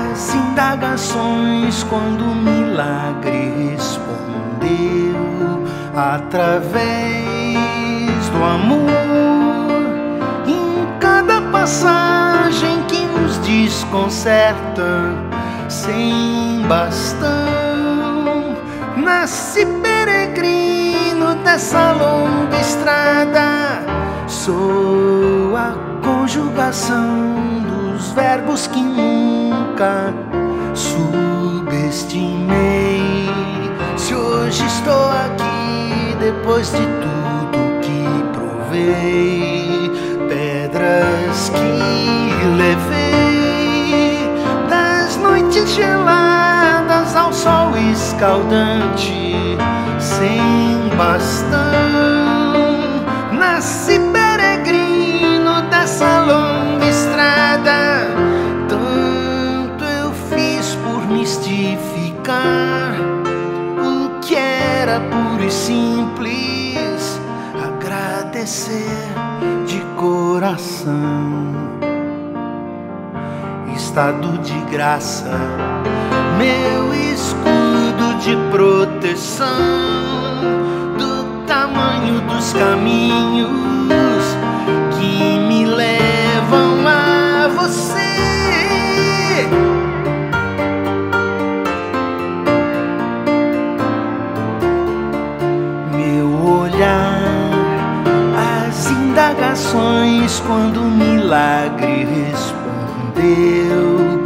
as indagações quando o milagre respondeu através do amor. Em cada passagem que nos desconcerta sem bastão, nasce peregrino dessa longa estrada. Sou a conjugação dos verbos que nunca subestimei. Se hoje estou aqui depois de tudo que provei, pedras que levei das noites geladas ao sol escaldante sem bastão, nasci peregrino dessa longa estrada. Tanto eu fiz por mistificar o que era puro e simples, agradecer de coração. Estado de graça, meu escudo de proteção, do tamanho dos caminhos que me levam a você. Meu olhar, as indagações quando o milagre respondeu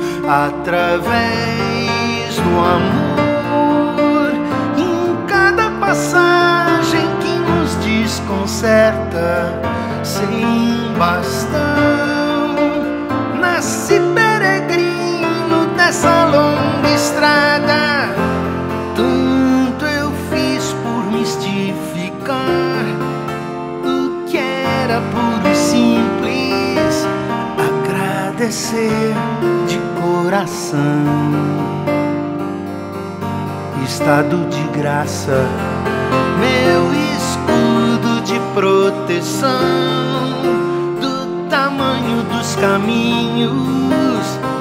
através do amor. Em cada passagem que nos desconcerta sem bastão, nasci peregrino dessa longa estrada. Tanto eu fiz por mistificar o que era puro e simples, agradecer de coração. Estado de graça, meu escudo de proteção, do tamanho dos caminhos